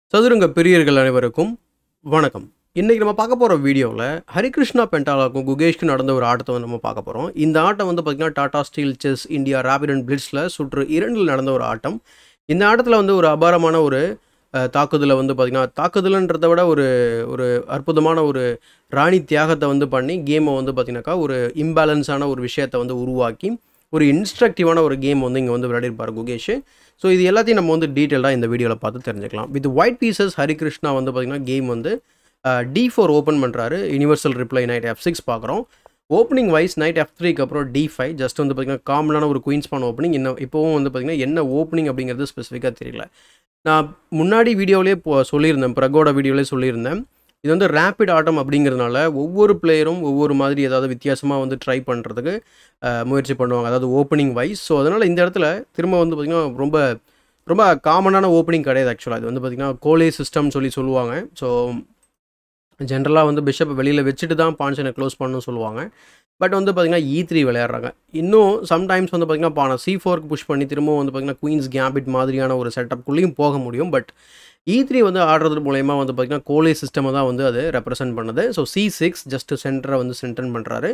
சதுரங்க பிரியர்கள் அனைவருக்கும் வணக்கம். இன்னைக்கு நம்ம பார்க்க போகிற வீடியோவில் ஹரிகிருஷ்ணா பென்டாலாக்கும் குகேஷ்க்கு நடந்த ஒரு ஆட்டத்தை வந்து நம்ம பார்க்க போகிறோம். இந்த ஆட்டம் வந்து பார்த்திங்கன்னா Tata steel chess India rapid and பிளிட்ஸில் சுற்று 2 நடந்த ஒரு ஆட்டம். இந்த ஆட்டத்தில் வந்து ஒரு அபாரமான ஒரு தாக்குதலை வந்து பார்த்திங்கன்னா தாக்குதல்ன்றதை விட ஒரு ஒரு அற்புதமான ஒரு ராணி தியாகத்தை வந்து பண்ணி கேமை வந்து பார்த்திங்கனாக்கா ஒரு இம்பேலன்ஸான ஒரு விஷயத்தை வந்து உருவாக்கி ஒரு இன்ஸ்ட்ரக்டிவான ஒரு கேம் வந்து இங்கே வந்து விளையாடிருப்பார் குகேஷ். ஸோ இது எல்லாத்தையும் நம்ம வந்து டீட்டெயிலாக இந்த வீடியோவில் பார்த்து தெரிஞ்சுக்கலாம். வித் ஒயிட் பீசஸ் ஹரிகிருஷ்ணா வந்து பார்த்திங்கன்னா கேம் வந்து D4 ஓப்பன் பண்ணுறாரு. யூனிவர்சல் ரிப்ளை நைட் F6 பார்க்குறோம். ஓப்பனிங் வைஸ் நைட் F3க்கு அப்புறம் D5 ஜஸ்ட் வந்து பார்த்திங்கன்னா காமனான ஒரு குயின்ஸ் பான் ஓப்பனிங். இன்னும் இப்போவும் வந்து பார்த்திங்கன்னா என்ன ஓப்பனிங் அப்படிங்கிறது ஸ்பெசிஃபிக்காக தெரியல. நான் முன்னாடி வீடியோவிலே சொல்லியிருந்தேன், பிரகோட வீடியோவிலே சொல்லியிருந்தேன். இது வந்து ரேப்பிட் ஆட்டம் அப்படிங்கிறதுனால ஒவ்வொரு பிளேயரும் ஒவ்வொரு மாதிரி ஏதாவது வித்தியாசமாக வந்து ட்ரை பண்ணுறதுக்கு முயற்சி பண்ணுவாங்க, அதாவது ஓப்பனிங் வைஸ். ஸோ அதனால் இந்த இடத்துல திரும்ப வந்து பார்த்திங்கன்னா ரொம்ப ரொம்ப காமனான ஓப்பனிங் கிடையாது. ஆக்சுவலாக இது வந்து பார்த்திங்கன்னா கோலே சிஸ்டம்னு சொல்லுவாங்க. ஸோ ஜென்ரலாக வந்து பிஷப் வெளியில் வச்சுட்டு தான் பான்சனை க்ளோஸ் பண்ணணும்னு சொல்லுவாங்க. பட் வந்து பார்த்திங்கன்னா E3 விளையாடுறாங்க. இன்னும் சம்டைம்ஸ் வந்து பார்த்திங்கன்னா பானை C4க்கு புஷ் பண்ணி திரும்பவும் வந்து பார்த்திங்கன்னா குயின்ஸ் கேம்பிட் மாதிரியான ஒரு செட்டப்குள்ளேயும் போக முடியும். பட் E3 வந்து ஆடுறது மூலயமா வந்து பார்த்திங்கன்னா கோலே சிஸ்டமை தான் வந்து அது ரெப்ரசென்ட் பண்ணுது. ஸோ C6 ஜஸ்ட் சென்டரை வந்து சென்டர் பண்ணுறாரு.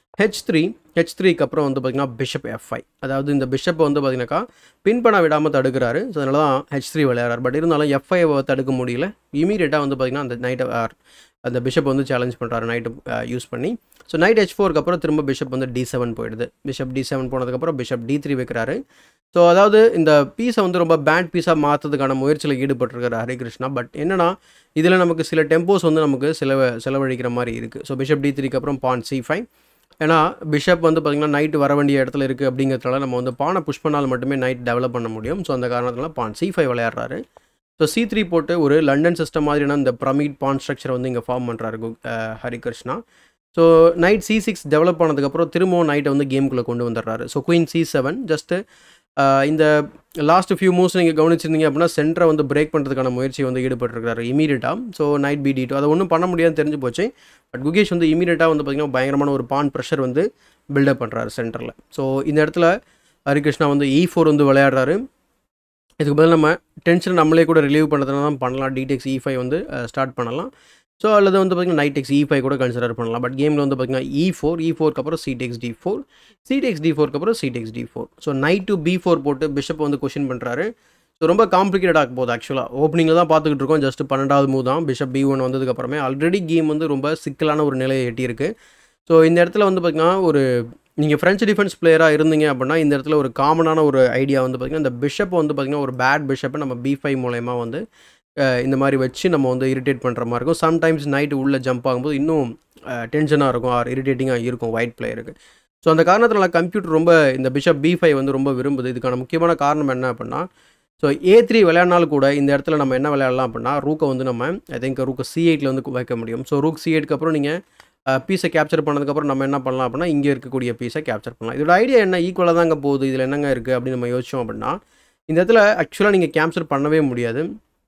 H3க்கு அப்புறம் வந்து பார்த்திங்கன்னா பிஷப் F5, அதாவது இந்த பிஷப்பை வந்து பார்த்திங்கனாக்கா பின் பண்ண விடாமல் தடுக்கிறாரு. ஸோ அதனால தான் H3 விளையாடுறாரு. பட் இருந்தாலும் F5 தடுக்க முடியல. இமீடியட்டாக வந்து பார்த்திங்கன்னா அந்த நைட்டை அந்த பிஷப் வந்து சேலஞ்ச் பண்ணுறாரு நைட்டு யூஸ் பண்ணி. ஸோ நைட் H4க்கு அப்புறம் திரும்ப பிஷப் வந்து D7 போயிடுது. பிஷப் D7 போனதுக்கப்புறம் பிஷப் D3 வைக்கிறாரு. ஸோ அதாவது இந்த பீஸை வந்து ரொம்ப பேட் பீஸாக மாற்றுறதுக்கான முயற்சியில் ஈடுபட்டிருக்காரு ஹரிகிருஷ்ணா. பட் என்னென்னா இதில் நமக்கு சில டெம்போஸ் வந்து நமக்கு செலவழிக்கிற மாதிரி இருக்குது. ஸோ பிஷப் D3க்கு அப்புறம் பான் C5. ஏன்னா பிஷப் வந்து பார்த்திங்கன்னா நைட்டு வர வேண்டிய இடத்துல இருக்குது அப்படிங்கிறதுனால நம்ம வந்து பானை புஷ் பண்ணால் மட்டுமே நைட் டெவலப் பண்ண முடியும். ஸோ அந்த காரணத்தினால பான் C5 விளையாடுறாரு. ஸோ C3 போட்டு ஒரு லண்டன் சிஸ்டம் மாதிரியான இந்த பிரமிட் பான் ஸ்ட்ரக்சரை வந்து இங்கே ஃபார்ம் பண்ணுறாரு Harikrishna. So night C6 develop பண்ணதுக்கப்புறம் திரும்பவும் நைட்டை வந்து கேமுக்குள்ளே கொண்டு வந்துடுறாரு. ஸோ குயின் C7 ஜஸ்ட்டு இந்த லாஸ்ட் ஃபியூ மூவ்ஸ் நீங்கள் கவனிச்சிருந்தீங்க அப்படின்னா சென்டரை வந்து பிரேக் பண்ணுறதுக்கான முயற்சி வந்து ஈடுபட்டிருக்காரு இமீடியட்டாக. ஸோ நைட் B D2 அதை ஒன்றும் பண்ண முடியாதுன்னு தெரிஞ்சு போச்சு. பட் குகேஷ் வந்து இமீடியட்டாக வந்து பார்த்திங்கன்னா பயங்கரமான ஒரு பான் ப்ரெஷர் வந்து பில்டப் பண்ணுறாரு சென்டரில். ஸோ இந்த இடத்துல ஹரிகிருஷ்ணா வந்து E4 வந்து விளையாடுறாரு. இதுக்கு பதில் நம்ம டென்ஷன் நம்மளே கூட ரிலீவ் பண்ணுறதுனா தான் பண்ணலாம். D takes E5 வந்து ஸ்டார்ட் பண்ணலாம். ஸோ அல்லது வந்து பார்த்திங்கன்னா நைட் takes E5 கூட கன்சிடர் பண்ணலாம். பட் கேமில் வந்து பார்த்திங்கன்னா E4க்கு அப்புறம் C takes D4, C takes D4க்கு அப்புறம் C takes D4. So knight to B4 போட்டு பிஷப் வந்து கொஷின் பண்ணுறாரு. ஸோ ரொம்ப காம்ப்ளிகேட்டட் ஆக போகுது. ஆக்சுவலாக ஓப்பனிங்கில் தான் பார்த்துக்கிட்டு இருக்கோம். ஜஸ்ட் 12வது மூவ் தான். பிஷப் B1 வந்ததுக்கப்புறமே ஆல்ரெடி கேம் வந்து ரொம்ப சிக்கலான ஒரு நிலையை எட்டியிருக்கு. ஸோ இந்த இடத்துல வந்து பார்த்திங்கன்னா ஒரு நீங்கள் ஃப்ரெஞ்ச் டிஃபென்ஸ் பிளேயராக இருந்தீங்க அப்படின்னா இந்த இடத்துல ஒரு காமனான ஒரு ஐடியா வந்து பார்த்திங்கன்னா இந்த பிஷப்பை வந்து பார்த்திங்கன்னா ஒரு பேட் பிஷப்பை நம்ம B5 மூலயமா வந்து இந்த மாதிரி வச்சு நம்ம வந்து இரிட்டேட் பண்ணுற மாதிரி இருக்கும். சம்டைம்ஸ் நைட்டு உள்ளே ஜம்ப் ஆகும்போது இன்னும் டென்ஷனாக இருக்கும், ஆர் இரிட்டேட்டிங்காக இருக்கும் ஒயிட் பிளேயருக்கு. ஸோ அந்த காரணத்தினால கம்ப்யூட்டர் ரொம்ப இந்த பிஷப் B5 வந்து ரொம்ப விரும்புது. இதுக்கான முக்கியமான காரணம் என்ன அப்படின்னா, ஸோ A3 விளையாடினாலும் கூட இந்த இடத்துல நம்ம என்ன விளையாடலாம் அப்படின்னா ரூக்கை வந்து நம்ம ரூக்கை C8 வந்து வைக்க முடியும். ஸோ ரூக் C8க்கு அப்புறம் நீங்கள் பீஸை கேப்சர் பண்ணதுக்கப்புறம் நம்ம என்ன பண்ணலாம் அப்படின்னா இங்கே இருக்கக்கூடிய பீஸை கேப்சர் பண்ணலாம். இதோட ஐடியா என்ன, ஈக்குவலாக தாங்க போகுது, இதில் என்னங்க இருக்குது அப்படின்னு நம்ம யோசிச்சோம் அப்படின்னா இந்த இடத்துல ஆக்சுவலாக நீங்கள் கேப்சர் பண்ணவே முடியாது.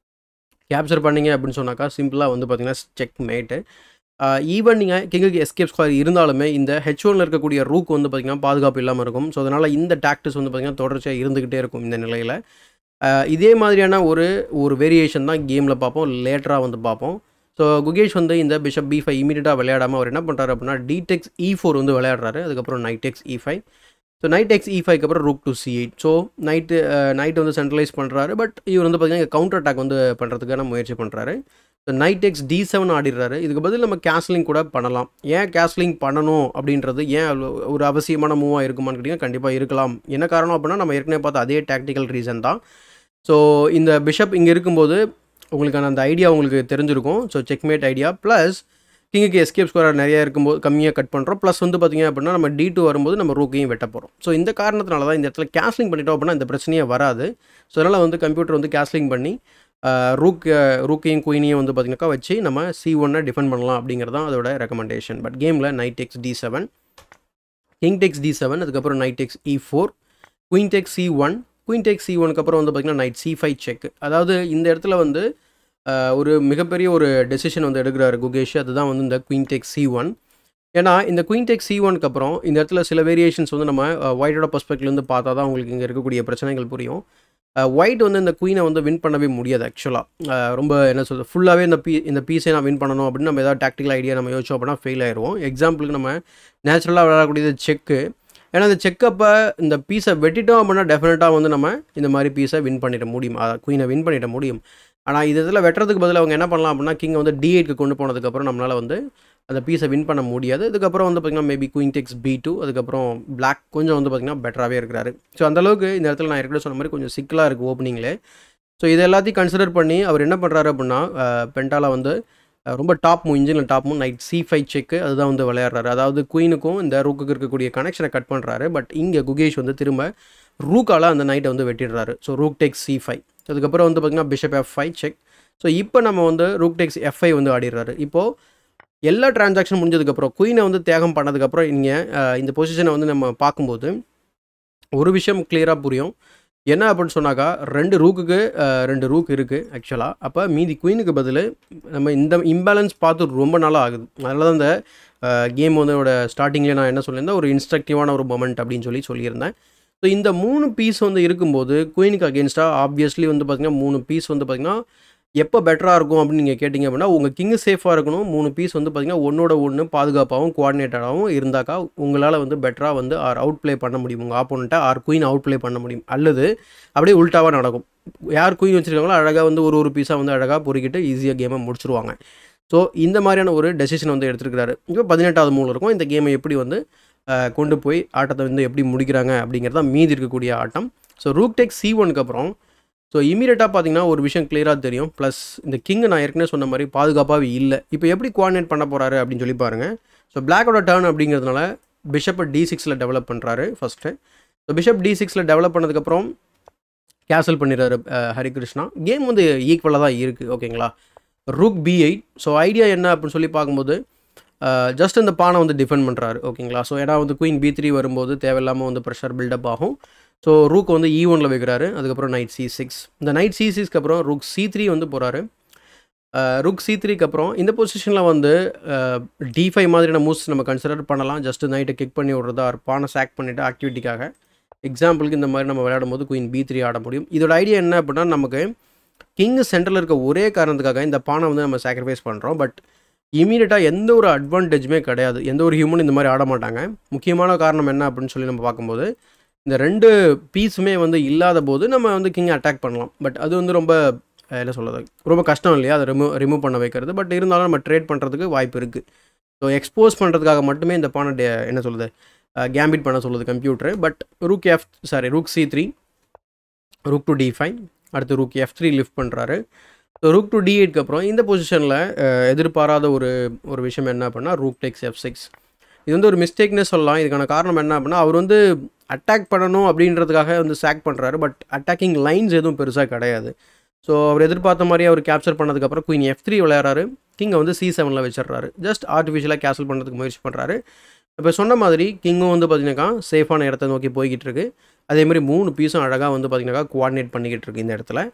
கேப்சர் பண்ணிங்க அப்படின்னு சொன்னாக்கா சிம்பிளாக வந்து பார்த்திங்கன்னா செக் மேட்டு. ஈவன் நீங்கள் கிங்குக்கு எஸ்கேப் ஸ்கொயர் இருந்தாலுமே இந்த H1ல் இருக்கக்கூடிய ரூக் வந்து பார்த்திங்கன்னா பாதுகாப்பு இல்லாமல் இருக்கும். ஸோ அதனால் இந்த டாக்டிஸ் வந்து பார்த்திங்கன்னா தொடர்ச்சியாக இருந்துக்கிட்டே இருக்கும் இந்த நிலையில். இதே மாதிரியான ஒரு வேரியேஷன் தான் கேமில் பார்ப்போம், லேட்டராக வந்து பார்ப்போம். ஸோ குகேஷ் வந்து இந்த பிஷப் B5 இமீடியட்டாக விளையாடாமல் அவர் என்ன பண்ணுறாரு அப்படின்னா D takes E4 வந்து விளையாடுறாரு. அதுக்கப்புறம் knight takes E5. So knight takes E5க்கு அப்புறம் rook to C8. So knight வந்து சென்ட்ரலைஸ் பண்ணுறாரு. பட் இவர் வந்து பார்த்திங்கன்னா கவுண்டர் அட்டாக் வந்து பண்ணுறதுக்கான முயற்சி பண்ணுறாரு. ஸோ நைட் takes D7 ஆடிடுறாரு. இதுக்கு பதில் நம்ம கேஸ்லிங் கூட பண்ணலாம். ஏன் கேஸ்லிங் பண்ணணும் அப்படின்றது ஏன் ஒரு அவசியமான மூவாக இருக்குமான்னு கேட்டிங்கன்னா கண்டிப்பாக இருக்கலாம். என்ன காரணம் அப்படின்னா நம்ம ஏற்கனவே பார்த்த அதே டாக்டிக்கல் ரீசன் தான். ஸோ இந்த பிஷப் இங்கே இருக்கும்போது உங்களுக்கான அந்த ஐடியா உங்களுக்கு தெரிஞ்சிருக்கும். ஸோ செக்மேட் ஐடியா ப்ளஸ் கிங்குக்கு எஸ்கேப் ஸ்கொயர் நிறையா இருக்கும்போது கம்மியாக கட் பண்ணுறோம். ப்ளஸ் வந்து பார்த்திங்க அப்படின்னா நம்ம D2 வரும்போது நம்ம ரூக்கையும் வெட்ட போகிறோம். ஸோ இந்த காரணத்தினால தான் இந்த இடத்துல கேஸ்லிங் பண்ணிட்டோம் அப்படின்னா இந்த பிரச்சனையே வராது. ஸோ அதனால் வந்து கம்ப்யூட்டர் வந்து கேஸ்லிங் பண்ணி ரூக்கையும் குயினையும் வந்து பார்த்திங்கனாக்கா வச்சு நம்ம C1 டிஃபெண்ட் பண்ணலாம் அப்படிங்கிறது தான் அதோட ரெக்கமெண்டேஷன். பட் கேமில் knight takes D7, king takes D7, அதுக்கப்புறம் knight takes E4, queen takes C1, queen takes C1க்கு அப்புறம் வந்து பார்த்திங்கன்னா நைட் C5 செக். அதாவது இந்த இடத்துல வந்து ஒரு மிகப்பெரிய ஒரு டெசிஷன் வந்து எடுக்கிறாரு குகேஷ். அதுதான் வந்து இந்த குயின் takes C1. ஏன்னா இந்த குயின் takes C1க்கு அப்புறம் இந்த இடத்துல சில வேரியேஷன்ஸ் வந்து நம்ம ஒயிட்டோட பர்ஸ்பெக்டிவ்லேருந்து பார்த்தா தான் உங்களுக்கு இங்கே இருக்கக்கூடிய பிரச்சனைகள் புரியும். ஒயிட் வந்து இந்த குயினை வந்து வின் பண்ணவே முடியாது ஆக்சுவலாக. ரொம்ப என்ன சொல்கிறது, ஃபுல்லாகவே இந்த பீஸை நான் வின் பண்ணணும் அப்படின்னு நம்ம ஏதாவது டாக்டிக்கல் ஐடியா நம்ம யோசிச்சோம் அப்படின்னா ஃபெயில் ஆயிடுவோம். எக்ஸாம்பிளுக்கு நம்ம நேச்சுரலாக விளையாடக்கூடியது செக்கு. ஏன்னா இந்த செக்கப்போ இந்த பீஸை வெட்டிட்டோம் அப்படின்னா டெஃபினட்டாக வந்து நம்ம இந்த மாதிரி பீஸை வின் பண்ணிட முடியும், குயினை வின் பண்ணிட முடியும். ஆனால் இதில் வெட்டுறதுக்கு பதில் அவங்க என்ன பண்ணலாம் அப்படின்னா கிங்கை வந்து D8க்கு கொண்டு போனதுக்கப்புறம் நம்மளால் வந்து அந்த பீஸை வின் பண்ண முடியாது. அதுக்கப்புறம் வந்து பார்த்திங்கன்னா மேபி குயின் டேக்ஸ் B2, அதுக்கப்புறம் பிளாக் கொஞ்சம் வந்து பார்த்திங்கன்னா பெட்டராகவே இருக்கிறாரு. ஸோ அந்தளவுக்கு இந்த இடத்துல நான் ஏற்கனவே சொன்ன மாதிரி கொஞ்சம் சிக்கலாக இருக்குது ஓப்பனிங்லே. ஸோ இது எல்லாத்தையும் கன்சிடர் பண்ணி அவர் என்ன பண்ணுறாரு அப்படின்னா பென்டாலா வந்து ரொம்ப டாப் மூவ், இன்ஜினில் top move knight C5 check அதுதான் வந்து விளையாடுறாரு. அதாவது குயினுக்கும் இந்த ரூக்குக்கு இருக்கக்கூடிய கனெக்ஷனை கட் பண்ணுறாரு. பட் இங்கே குகேஷ் வந்து திரும்ப ரூக்கால் அந்த நைட்டை வந்து வெட்டிடுறாரு. ஸோ ரூக் டேக்ஸ் C5, அதுக்கப்புறம் வந்து பார்த்திங்கன்னா பிஷப் F5 செக். ஸோ இப்போ நம்ம வந்து ரூக் டேக்ஸ் F5 வந்து ஆடிடுறாரு. இப்போது எல்லா டிரான்சாக்ஷன் முடிஞ்சதுக்கப்புறம் குயினை வந்து தியாகம் பண்ணதுக்கப்புறம் இங்கே இந்த பொசிஷனை வந்து நம்ம பார்க்கும்போது ஒரு விஷயம் கிளியராக புரியும். என்ன அப்படின்னு சொன்னாக்கா 2 ரூக்குக்கு 2 ரூக் இருக்குது ஆக்சுவலாக. அப்போ மீதி குயினுக்கு பதில் நம்ம இந்த இம்பேலன்ஸ் பார்த்து ரொம்ப நாளாக ஆகுது. அதனால தான் இந்த கேம் வந்து ஸ்டார்டிங்லேயே நான் என்ன சொல்லியிருந்தேன், ஒரு இன்ஸ்ட்ரக்டிவான ஒரு மொமெண்ட் அப்படின்னு சொல்லியிருந்தேன். ஸோ இந்த 3 பீஸ் வந்து இருக்கும்போது குயினுக்கு அகேன்ஸ்டாக ஆப்வியஸ்லி வந்து பார்த்திங்கன்னா 3 பீஸ் வந்து பார்த்திங்கன்னா எப்போ பெட்டராக இருக்கும் அப்படின்னு நீங்கள் கேட்டிங்க அப்படின்னா உங்கள் கிங்கு சேஃபாக இருக்கணும். 3 பீஸ் வந்து பார்த்திங்கன்னா ஒன்றோட ஒன்று பாதுகாப்பாகவும் கோஆர்டினேட்டடாகவும் இருந்தாக்கா உங்களால் வந்து பெட்டராக வந்து அவுட் ப்ளே பண்ண முடியும், உங்கள் ஆப்போனண்ட்டை குயின் அவுட் ப்ளே பண்ண முடியும். அல்லது அப்படியே உல்ட்டாவாக நடக்கும். யார் குயின் வச்சுருக்காங்களோ அழகாக வந்து ஒரு பீஸாக வந்து அழகாக பொறுக்கிட்டு ஈஸியாக கேமை முடிச்சிருவாங்க. ஸோ இந்த மாதிரியான ஒரு டெசிஷன் வந்து எடுத்துருக்கிறாரு. இப்போ 18வது மூவில் இருக்கும். இந்த கேமை எப்படி வந்து கொண்டு போய் ஆட்டத்தை வந்து எப்படி முடிக்கிறாங்க அப்படிங்கிறது தான் மீதி இருக்கக்கூடிய ஆட்டம். ஸோ ரூக் டேக் C1க்கு அப்புறம் ஸோ இமீடியட்டாக பார்த்தீங்கன்னா ஒரு விஷயம் கிளியராக தெரியும். ப்ளஸ் இந்த கிங்கு நான் ஏற்கனவே சொன்ன மாதிரி பாதுகாப்பாகவே இல்லை. இப்போ எப்படி கோஆர்டினேட் பண்ண போகிறாரு அப்படின்னு சொல்லி பாருங்கள். ஸோ பிளாக்கோட டர்ன் அப்படிங்கிறதுனால பிஷப்பை D6ல் டெவலப் பண்ணுறாரு ஃபஸ்ட்டு. ஸோ பிஷப் D6ல் டெவலப் பண்ணதுக்கப்புறம் கேன்சல் பண்ணிடுறாரு ஹரிகிருஷ்ணா. கேம் வந்து ஈக்குவலாக தான் இருக்குது ஓகேங்களா. Rook B8. ஸோ ஐடியா என்ன அப்படின்னு சொல்லி பார்க்கும்போது ஜஸ்ட் இந்த பானை வந்து டிஃபெண்ட் பண்ணுறாரு ஓகேங்களா. ஸோ ஏன்னா வந்து குயின் B3 வரும்போது தேவையில்லாமல் வந்து ப்ரெஷர் பில்டப் ஆகும். ஸோ ரூக் வந்து E1ல் வைக்கிறாரு. அதுக்கப்புறம் நைட் C6. இந்த நைட் C6க்கு அப்புறம் ரூக் C3 வந்து போகிறாரு. ரூக் C3க்கு அப்புறம் இந்த பொசிஷனில் வந்து D5 மாதிரியான மூவ்ஸ் நம்ம கன்சிடர் பண்ணலாம். ஜஸ்ட்டு நைட்டை கிக் பண்ணி விட்றதா பானை சாக் பண்ணிவிட்டு ஆக்டிவிட்டிக்காக. எக்ஸாம்பிளுக்கு இந்த மாதிரி நம்ம விளையாடும் போது குயின் B3 ஆட முடியும். இதோட ஐடியா என்ன அப்படின்னா நமக்கு கிங்கு சென்டரில் இருக்க ஒரே காரணத்துக்காக இந்த பானை வந்து நம்ம சாக்ரிஃபைஸ் பண்ணுறோம். பட் இமீடியட்டாக எந்த ஒரு அட்வான்டேஜுமே கிடையாது. எந்த ஒரு ஹியூமனும் இந்த மாதிரி ஆட மாட்டாங்க. முக்கியமான காரணம் என்ன அப்படின்னு சொல்லி நம்ம பார்க்கும்போது இந்த 2 பீஸுமே வந்து இல்லாத போது நம்ம வந்து கிங்கை அட்டாக் பண்ணலாம். பட் அது வந்து ரொம்ப என்ன சொல்கிறது, ரொம்ப கஷ்டம் இல்லையா அதை ரிமூவ் பண்ண வைக்கிறது. பட் இருந்தாலும் நம்ம ட்ரேட் பண்ணுறதுக்கு வாய்ப்பு இருக்குது. ஸோ எக்ஸ்போஸ் பண்ணுறதுக்காக மட்டுமே இந்த பானை என்ன சொல்லுது கேம்பிட் பண்ண சொல்லுது computer. But rook C3, rook to D5, அடுத்து ரூக் F3 லிஃப்ட் பண்ணுறாரு. ஸோ ரூக் டு D8க்கு அப்புறம் இந்த பொசிஷனில் எதிர்பாராத ஒரு விஷயம் என்ன அப்படின்னா ரூக் டேக்ஸ் F6. இது வந்து ஒரு மிஸ்டேக்னே சொல்லலாம். இதுக்கான காரணம் என்ன அப்படின்னா அவர் வந்து அட்டாக் பண்ணணும் அப்படின்றதுக்காக வந்து சாக் பண்ணுறாரு. பட் அட்டாக்கிங் லைன்ஸ் எதுவும் பெருசாக கிடையாது. ஸோ அவர் எதிர்பார்த்த மாதிரி அவர் கேப்சர் பண்ணதுக்கப்புறம் குயின் F3 விளையாடுறாரு. கிங்கை வந்து C7ல் வச்சிடுறாரு. ஜஸ்ட் ஆர்டிஃபிஷியலாக கேன்சல் பண்ணுறதுக்கு முயற்சி பண்ணுறாரு. இப்போ சொன்ன மாதிரி கிங்கும் வந்து பார்த்திங்கனாக்கா சேஃபான இடத்த நோக்கி போய்கிட்டு இருக்கு. அதேமாதிரி 3 பீஸும் அழகாக வந்து பார்த்திங்கனாக்கா கோஆர்டினேட் பண்ணிக்கிட்டு இருக்கு இந்த இடத்துல.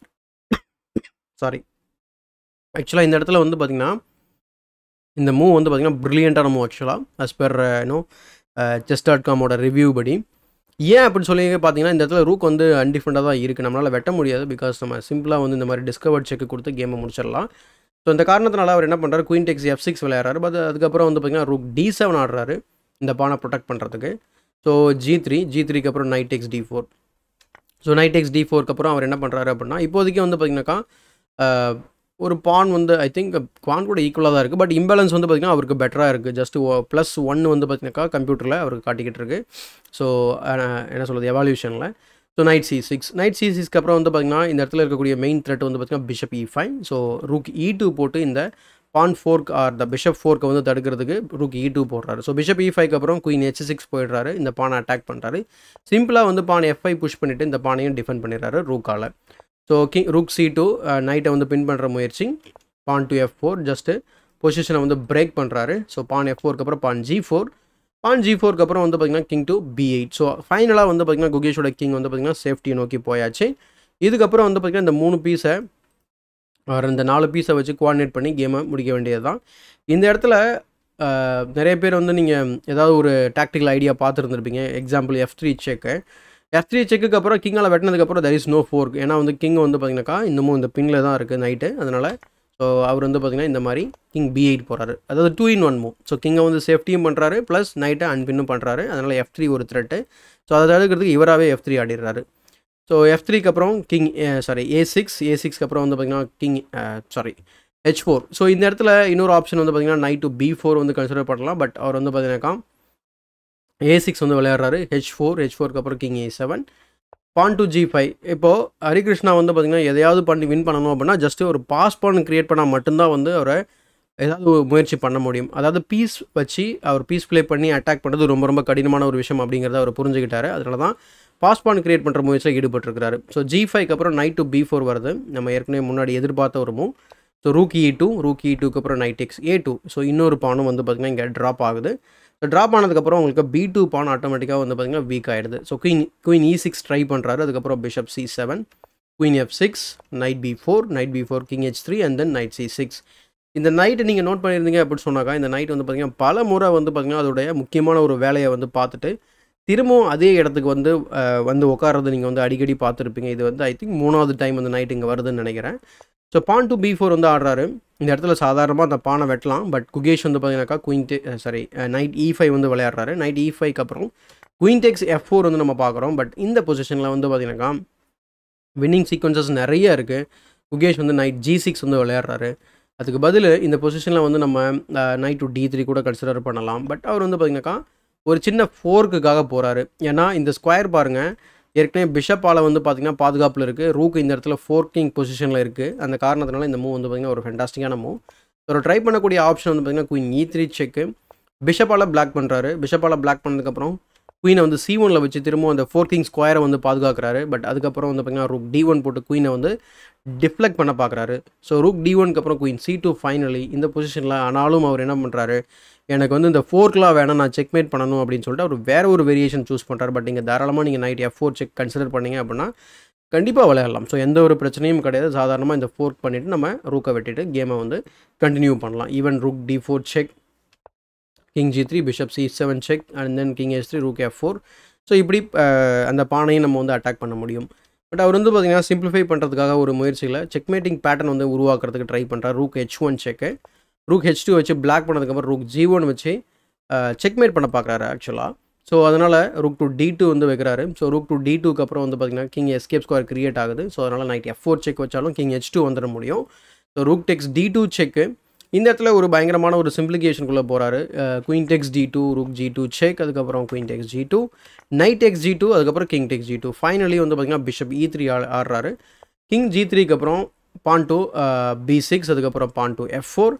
சாரி, ஆக்சுவலாக இந்த இடத்துல வந்து பார்த்திங்கன்னா இந்த மூவ் வந்து பார்த்திங்கன்னா ப்ரில்லியண்ட்டான மூவ் ஆக்சுவலாக as per chess.comோட ரிவ்யூ படி. ஏன் அப்படின்னு சொல்லி பார்த்தீங்கன்னா இந்த இடத்துல ரூக் வந்து அன்டிஃபெண்டாக தான் இருக்குது. நம்மளால் வெட்ட முடியாது. பிகாஸ் நம்ம சிம்பிளாக வந்து இந்த மாதிரி டிஸ்கவர்ட் செக்கு கொடுத்து கேமை முடிச்சிடலாம். ஸோ இந்த காரணத்தினால அவர் என்ன பண்ணுறாரு குயின் டேக்ஸ் F6 விளையாடுறாரு. பட் அதுக்கப்புறம் வந்து பார்த்திங்கன்னா ரூக் D7 ஆடுறாரு இந்த பானை ப்ரொடெக்ட் பண்ணுறதுக்கு. ஸோ G3க்கு அப்புறம் knight takes D4. So knight takes D4க்கு அப்புறம் அவர் என்ன பண்ணுறாரு அப்படின்னா இப்போதைக்கு வந்து பார்த்திங்கனாக்கா ஒரு பான் வந்து ஐ திங்க் பான் கூட ஈக்குவலாக தான் இருக்குது. பட் இம்பேலன்ஸ் வந்து பார்த்திங்கன்னா அவருக்கு பெட்டராக இருக்குது. ஜஸ்ட்டு +1 வந்து பார்த்திங்கனாக்கா கம்ப்யூட்டரில் அவருக்கு காட்டிக்கிட்டு இருக்குது. ஸோ என்ன சொல்கிறது எவால்யூஷனில். ஸோ நைட் C6க்கு அப்புறம் வந்து பார்த்திங்கன்னா இந்த இடத்துல இருக்கக்கூடிய மெயின் த்ரெட் வந்து பார்த்திங்கன்னா bishop E5. So rook E2 போட்டு இந்த pawn fork or the bishop ஃபோர்க்கை வந்து தடுக்கிறதுக்கு ரூக் E2 போடுறாரு. ஸோ பிஷப் E5க்கு அப்புறம் குயின் H6 போயிடுறாரு. இந்த பானை அட்டாக் பண்ணுறாரு. சிம்பிளாக வந்து பானை F5 புஷ் பண்ணிவிட்டு இந்த பானையும் டிஃபெண்ட் பண்ணிடுறாரு ரூக்கால். ஸோ ரூக் C2 நைட்டை வந்து பின் பண்ணுற முயற்சி. பான் டு F4 ஜஸ்ட்டு பொசிஷனை வந்து பிரேக் பண்ணுறாரு. ஸோ பான் F4க்கு அப்புறம் பான் G4க்கு அப்புறம் வந்து பார்த்திங்கன்னா கிங் டு B8. ஸோ ஃபைனலாக வந்து பார்த்திங்கன்னா குகேஷோட கிங் வந்து பார்த்திங்கன்னா சேஃப்டியை நோக்கி போயாச்சு. இதுக்கப்புறம் வந்து பார்த்திங்கன்னா இந்த 3 பீஸை இந்த 4 பீஸை வச்சு கோஆர்டினேட் பண்ணி கேமை முடிக்க வேண்டியது தான். இந்த இடத்துல நிறைய பேர் வந்து நீங்கள் ஏதாவது ஒரு டாக்டிக்கல் ஐடியா பார்த்துருந்துருப்பீங்க. Example F3 check. F3 செக்குக்கு அப்புறம் கிங்கால் வெட்டினதுக்கப்புறம் there is no fork. ஏன்னா வந்து கிங் வந்து பார்த்தீங்கன்னாக்கா இன்னமும் இந்த பின்னில் தான் இருக்குது நைட்டு. அதனால் ஸோ அவர் வந்து பார்த்தீங்கன்னா இந்த மாதிரி கிங் B8 போகிறாரு. அதாவது 2 in 1 மூவ். ஸோ கிங்கை வந்து சேஃப்டியும் பண்ணுறாரு ப்ளஸ் நைட்டை அன்பின்னும் பண்ணுறாரு. அதனால் F3 ஒரு த்ரெட்டு. ஸோ அதை தடுக்கிறதுக்கு இவராகவே F3 ஆடிடுறாரு. ஸோ F3க்கு அப்புறம் கிங் A6க்கு அப்புறம் வந்து பார்த்தீங்கன்னா கிங் H4. ஸோ இந்த இடத்துல இன்னொரு ஆப்ஷன் வந்து பார்த்தீங்கன்னா நைட் டு B4 வந்து கன்சிடர் பண்ணலாம். பட் அவர் வந்து பார்த்தீங்கன்னாக்கா A6 வந்து விளையாடுறாரு. H4க்கு அப்புறம் king A7 porn to G5. இப்போது ஹரிகிருஷ்ணா வந்து பார்த்திங்கன்னா எதையாவது பண்ணி வின் பண்ணணும் அப்படின்னா ஜஸ்ட்டு ஒரு பாஸ் பான் க்ரியேட் பண்ணால் மட்டும்தான் வந்து அவரை ஏதாவது முயற்சி பண்ண முடியும். அதாவது பீஸ் வச்சு அவர் பீஸ் ப்ளே பண்ணி அட்டாக் பண்ணுறது ரொம்ப ரொம்ப கடினமான ஒரு விஷயம் அப்படிங்கிறத அவர் புரிஞ்சுக்கிட்டாரு. அதனால தான் பாஸ் பான் க்ரியேட் பண்ணுற முயற்சியில் ஈடுபட்டிருக்கிறாரு. ஸோ G5க்கு அப்புறம் நைட் டு B4 வருது. நம்ம ஏற்கனவே முன்னாடி எதிர்பார்த்த ஒரு மூவ். ஸோ ரூக் E2க்கு அப்புறம் நைட் எக்ஸ் A2. ஸோ இன்னொரு பானும் வந்து பார்த்திங்கன்னா இங்கே ட்ராப் ஆகுது. ஸோ ட்ராப் ஆனதுக்கப்புறம் உங்களுக்கு B2 பான் ஆட்டோமேட்டிக்காக வந்து பார்த்திங்கன்னா வீக் ஆகிடுது. ஸோ குயின் E6 ட்ரை பண்ணுறாரு. அதுக்கப்புறம் bishop C7, queen F6, knight B4, king H3 and then knight C6. இந்த நைட்டு நீங்கள் நோட் பண்ணியிருந்தீங்க அப்படின்னு சொன்னாக்கா இந்த நைட் வந்து பார்த்திங்கன்னா பல முறை வந்து பார்த்திங்கன்னா அதோடைய முக்கியமான ஒரு வேலையை வந்து பார்த்துட்டு திரும்பவும் அதே இடத்துக்கு வந்து உட்கார்றது நீங்கள் வந்து அடிக்கடி பார்த்துருப்பீங்க. இது வந்து ஐ திங்க் 3வது டைம் வந்து நைட் இங்கே வருதுன்னு நினைக்கிறேன். ஸோ பான் டு B4 வந்து ஆடுறாரு. இந்த இடத்துல சாதாரணமாக அந்த பானை வெட்டலாம். பட் குகேஷ் வந்து பார்த்தீங்கன்னாக்கா நைட் E5 வந்து விளையாடுறாரு. நைட் E5க்கு அப்புறம் குயின் டேக்ஸ் F4 வந்து நம்ம பார்க்குறோம். பட் இந்த பொசிஷனில் வந்து பார்த்தீங்கன்னாக்கா வின்னிங் சீக்வன்சஸ் நிறைய இருக்குது. குகேஷ் வந்து நைட் G6 வந்து விளையாடுறாரு. அதுக்கு பதில் இந்த பொசிஷனில் வந்து நம்ம நைட் டு D3 கூட கன்சிடர் பண்ணலாம். பட் அவர் வந்து பார்த்தீங்கன்னாக்கா ஒரு சின்ன ஃபோர்க்குக்காக போகிறாரு. ஏன்னா இந்த ஸ்கொயர் பாருங்கள் ஏற்கனவே பிஷப்பால் வந்து பார்த்திங்கன்னா பாதுகாப்பில் இருக்குது. ரூக் இந்த இடத்துல ஃபோர்க்கிங் பொசிஷனில் இருக்குது. அந்த காரணத்தினால இந்த மூவ் வந்து பார்த்திங்கன்னா ஒரு ஃபென்டாஸ்டிக்கான மூவ். ஒரு ட்ரை பண்ணக்கூடிய ஆப்ஷன் வந்து பார்த்திங்கன்னா குயின் E3 செக்கு. பிஷப்பால் பிளாக் பண்ணுறாரு. பிஷப்பால் பிளாக் பண்ணதுக்கப்புறம் குயினை வந்து C1ல் வச்சு திரும்பவும் அந்த ஃபோர்க்கிங் ஸ்கொயரை வந்து பாதுகாக்கிறாரு. பட் அதுக்கப்புறம் வந்து பார்த்திங்கன்னா ரூக் D1 போட்டு குயினை வந்து டிஃப்ளெக்ட் பண்ண பார்க்குறாரு. ஸோ ரூக் D1க்கு அப்புறம் குயின் C2 ஃபைனலி இந்த பொசிஷனில். ஆனாலும் அவர் என்ன பண்ணுறாரு, எனக்கு வந்து இந்த ஃபோர்க்லாம் வேணாம், நான் செக்மேட் பண்ணணும் அப்படின்னு சொல்லிட்டு அவர் வேறு ஒரு வேரியேஷன் சூஸ் பண்ணுறாரு. பட் இங்கே தாராளமாக நீங்கள் நைட் F4 செக் கன்சிடர் பண்ணிங்க அப்படின்னா கண்டிப்பாக விளையாடலாம். ஸோ எந்த ஒரு பிரச்சனையும் கிடையாது. சாதாரணமாக இந்த ஃபோர்க் பண்ணிவிட்டு நம்ம ரூக்கை வெட்டிட்டு கேமை வந்து கண்டினியூ பண்ணலாம். Even rook D4 check, king G3, bishop C7 check and then king H3, rook F4. So இப்படி அந்த பானையும் நம்ம வந்து அட்டாக் பண்ண முடியும். பட் அவர் வந்து பார்த்திங்கன்னா சிம்பிளிஃபை பண்ணுறதுக்காக ஒரு முயற்சியில் செக்மேட்டிங் பேட்டர்ன் வந்து உருவாக்குறதுக்கு ட்ரை பண்ணுறாரு. ரூக் H1 செக்கு, ரூக் H2 வச்சு பிளாக் பண்ணதுக்கப்புறம் ரூக் G1 வச்சு செக்மேட் பண்ண பார்க்குறாரு ஆக்சுவலாக. ஸோ அதனால் ரூக் டு D2 வந்து வைக்கிறாரு. ஸோ ரூக் டு D2க்கு அப்புறம் வந்து பார்த்திங்கன்னா கிங் எஸ்கேப் ஸ்கொயர் கிரியேட் ஆகுது. ஸோ அதனால் நைட் F4 செக் வச்சாலும் கிங் H2 வந்துட முடியும். So rook takes D2 check. இந்த இடத்துல ஒரு பயங்கரமான ஒரு சிம்பிளிகேஷனுக்குள்ளே போகிறாரு. Queen takes D2, rook G2 check, அதுக்கப்புறம் queen takes G2, knight takes G2, அதுக்கப்புறம் கிங் டெக்ஸ் G2. ஃபைனலி வந்து பார்த்திங்கன்னா பிஷப் E3 ஆடுறாரு. கிங் G3க்கு அப்புறம் பான் டு B6, அதுக்கப்புறம் பான் டு F4,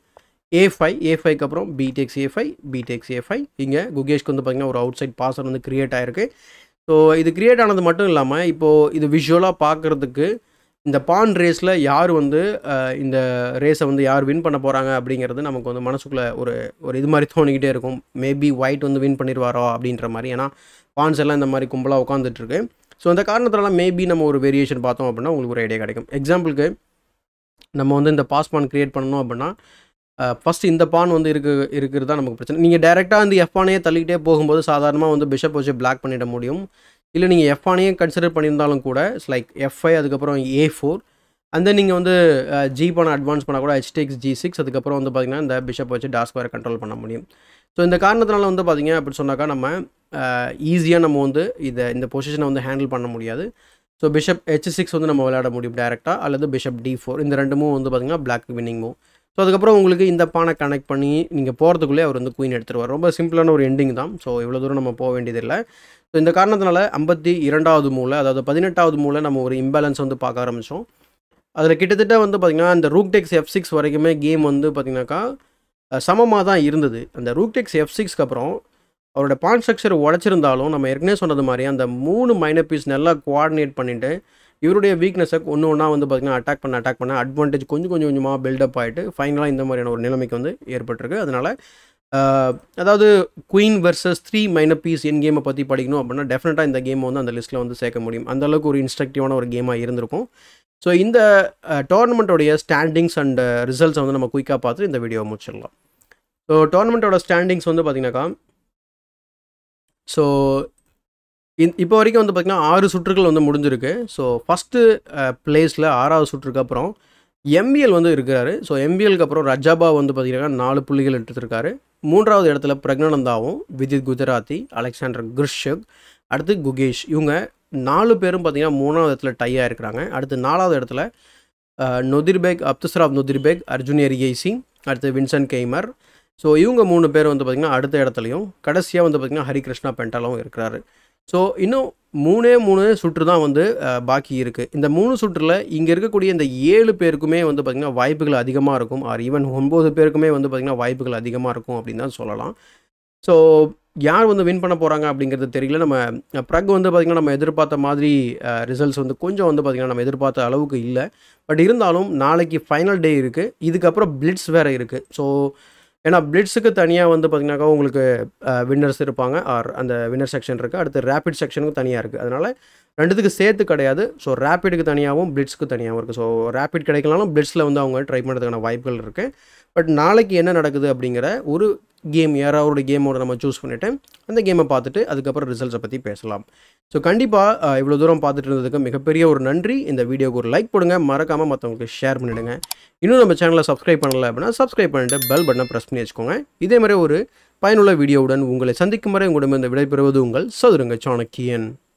A5க்கு அப்புறம் B takes A5. இங்கே குகேஷ்க்கு வந்து பார்த்திங்கன்னா ஒரு அவுட் சைட் பாசர் வந்து க்ரியேட் ஆகிருக்கு. ஸோ இது க்ரியேட் ஆனது மட்டும் இல்லாமல் இப்போது இது விஷுவலாக பார்க்குறதுக்கு இந்த பான் ரேஸில் யார் வந்து இந்த ரேஸை வந்து யார் வின் பண்ண போகிறாங்க அப்படிங்கிறது நமக்கு வந்து மனசுக்குள்ளே ஒரு இது மாதிரி தோணிக்கிட்டே இருக்கும். மேபி ஒயிட் வந்து வின் பண்ணிடுவாரோ அப்படின்ற மாதிரி. ஏன்னா பான்ஸ் எல்லாம் இந்த மாதிரி கும்பலாக உட்காந்துட்ருக்கு. ஸோ அந்த காரணத்தினால மேபி நம்ம ஒரு வேரியேஷன் பார்த்தோம் அப்படின்னா உங்களுக்கு ஒரு ஐடியா கிடைக்கும். எக்ஸாம்பிளுக்கு நம்ம வந்து இந்த பாஸ் பான் க்ரியேட் பண்ணணும் அப்படின்னா ஃபஸ்ட்டு இந்த பான் வந்து இருக்கிறது தான் நமக்கு பிரச்சனை. நீங்கள் டேரெக்டாக வந்து எஃப்பானையே தள்ளிக்கிட்டே போகும்போது சாதாரணமாக வந்து பிஷப் வச்சு பிளாக் பண்ணிட முடியும். இல்லை நீங்கள் எஃப்பானையே கன்சிடர் பண்ணியிருந்தாலும் கூட இட்ஸ் லைக் F5, அதுக்கப்புறம் A4 அண்ட் தென் நீங்கள் வந்து G பானை அட்வான்ஸ் பண்ணால் கூட H takes G6, அதுக்கப்புறம் வந்து பார்த்திங்கன்னா இந்த பிஷப் வச்சு டார்க் ஸ்கொயரை கண்ட்ரோல் பண்ண முடியும். ஸோ இந்த காரணத்தினால வந்து பார்த்திங்க அப்படி சொன்னாக்கா நம்ம ஈஸியாக நம்ம வந்து இந்த பொசிஷனை வந்து ஹேண்டில் பண்ண முடியாது. ஸோ பிஷப் H6 வந்து நம்ம விளையாட முடியும் டேரெக்டாக, அல்லது பிஷப் D4. இந்த ரெண்டு மூவ் வந்து பார்த்திங்கன்னா பிளாக் வின்னிங் மூவ். ஸோ அதுக்கப்புறம் உங்களுக்கு இந்த பானை கனெக்ட் பண்ணி நீங்கள் போகிறதுக்குள்ளே அவர் வந்து குயின் எடுத்துருவார். ரொம்ப சிம்பிளான ஒரு எண்டிங் தான். ஸோ இவ்வளோ தூரம் நம்ம போக வேண்டியதில்லை. ஸோ இந்த காரணத்தினால 52வது மூவில், அதாவது 18வது மூவில் நம்ம ஒரு இம்பேலன்ஸ் வந்து பார்க்க ஆரம்பித்தோம். அதில் கிட்டத்தட்ட வந்து பார்த்திங்கன்னா அந்த ரூக் டெக்ஸ் F6 வரைக்குமே கேம் வந்து பார்த்திங்கனாக்கா சமமாக தான் இருந்தது. அந்த ரூக் டெக்ஸ் F6க்கு அப்புறம் அவரோட பான் ஸ்ட்ரக்சர் உடச்சிருந்தாலும் நம்ம ஏற்கனவே சொன்னது மாதிரி அந்த 3 மைனர் பீஸ் நல்லா கோஆர்டினேட் பண்ணிவிட்டு இவருடைய வீக்னஸை ஒன்றா வந்து பார்த்திங்கன்னா அட்டாக் பண்ண அட்வான்டேஜ் கொஞ்சமாக பில்டப் ஆகிட்டு ஃபைனலாக இந்த மாதிரியான ஒரு நிலைமைக்கு வந்து ஏற்பட்டிருக்கு. அதனால் அதாவது குயின் வெர்சஸ் 3 மைனர் பீஸ் என் கேமை பற்றி படிக்கணும் அப்படின்னா டெஃபினட்டாக இந்த கேமை வந்து அந்த லிஸ்ட்டில் வந்து சேர்க்க முடியும். அந்தளவுக்கு ஒரு இன்ஸ்ட்ரக்டிவான ஒரு கேமாக இருந்திருக்கும். ஸோ இந்த டோர்னமெண்ட்டோடைய ஸ்டாண்டிங்ஸ் அண்ட் ரிசல்ட்ஸை வந்து நம்ம குயிக்காக பார்த்து இந்த வீடியோவை முடிச்சிடலாம். ஸோ டோர்னமெண்ட்டோட ஸ்டாண்டிங்ஸ் வந்து பார்த்திங்கனாக்கா ஸோ இப்போ வரைக்கும் வந்து பார்த்தீங்கன்னா 6 சுற்றுகள் வந்து முடிஞ்சிருக்கு. ஸோ ஃபஸ்ட்டு பிளேஸில் 6வது சுற்றுக்கு அப்புறம் எம்பிஎல் வந்து இருக்கிறாரு. ஸோ எம்பிஎலுக்கு அப்புறம் ரஜாபா வந்து பார்த்தீங்கன்னா 4 புள்ளிகள் எடுத்திருக்காரு. 3வது இடத்துல பிரக்னானந்தாவும், விதித் குஜராத்தி, அலெக்சாண்டர் கிருஷ்ஷக், அடுத்து குகேஷ். இவங்க 4 பேரும் பார்த்தீங்கன்னா 3வது இடத்துல டையாக இருக்கிறாங்க. அடுத்து 4வது இடத்துல நொதிர்பேக், அப்துசராப் நொதிர்பேக், அர்ஜுன் எரிகேசி, அடுத்து வின்சென்ட் கெய்மர். ஸோ இவங்க 3 பேர் வந்து பார்த்திங்கன்னா அடுத்த இடத்துலையும், கடைசியாக வந்து பார்த்திங்கன்னா ஹரிகிருஷ்ணா பெண்டாலாவும் இருக்கிறாரு. ஸோ இன்னும் 3 சுற்று தான் வந்து பாக்கி இருக்குது. இந்த 3 சுற்றில் இங்கே இருக்கக்கூடிய இந்த 7 பேருக்குமே வந்து பார்த்திங்கன்னா வாய்ப்புகள் அதிகமாக இருக்கும். ஆர் ஈவன் 9 பேருக்குமே வந்து பார்த்திங்கன்னா வாய்ப்புகள் அதிகமாக இருக்கும் அப்படின்னு தான் சொல்லலாம். ஸோ யார் வந்து வின் பண்ண போகிறாங்க அப்படிங்கிறது தெரியல. நம்ம ப்ரக் வந்து பார்த்திங்கன்னா நம்ம எதிர்பார்த்த மாதிரி ரிசல்ட்ஸ் வந்து கொஞ்சம் வந்து பார்த்திங்கன்னா நம்ம எதிர்பார்த்த அளவுக்கு இல்லை. பட் இருந்தாலும் நாளைக்கு ஃபைனல் டே இருக்குது. இதுக்கப்புறம் பிளிட்ஸ் வேறு இருக்குது. ஸோ ஏன்னா பிளிட்ஸுக்கு தனியாக வந்து பார்த்திங்கனாக்கா உங்களுக்கு வின்னர்ஸ் இருப்பாங்க. ஆர் அந்த வின்னர் செக்ஷன் இருக்குது. அடுத்து ரேபிட் செக்ஷனுக்கும் தனியாக இருக்குது. அதனால் 2த்துக்கு சேர்த்து கிடையாது. ஸோ ரேபிடுக்கு தனியாகவும் பிளிட்ஸுக்கு தனியாகவும் இருக்குது. ஸோ ரேபிட் கிடைக்கலாலும் பிளிட்ஸில் வந்து அவங்க ட்ரை பண்ணுறதுக்கான வாய்ப்புகள் இருக்குது. பட் நாளைக்கு என்ன நடக்குது அப்படிங்கிற ஒரு கேம் யாராவது கேமோட நம்ம சூஸ் பண்ணிவிட்டு அந்த கேமை பார்த்துட்டு அதுக்கப்புறம் ரிசல்ட்ஸை பற்றி பேசலாம். ஸோ கண்டிப்பாக இவ்வளோ தூரம் பார்த்துட்டு இருந்ததுக்கு மிகப்பெரிய ஒரு நன்றி. இந்த வீடியோக்கு ஒரு லைக் போடுங்க, மறக்காமல் மற்றவங்களுக்கு ஷேர் பண்ணிவிடுங்க. இன்னும் நம்ம சேனலை சப்ஸ்கிரைப் பண்ணலை அப்படின்னா சப்ஸ்கிரைப் பண்ணிவிட்டு பெல் பட்டனை ப்ரெஸ் பண்ணி வச்சுக்கோங்க. இதே மாதிரி ஒரு பயனுள்ள வீடியோவுடன் உங்களை சந்திக்கும் வரை உங்களிடம் இந்த விடைபெறுவது உங்கள் சதுரங்க சாணக்கியன்.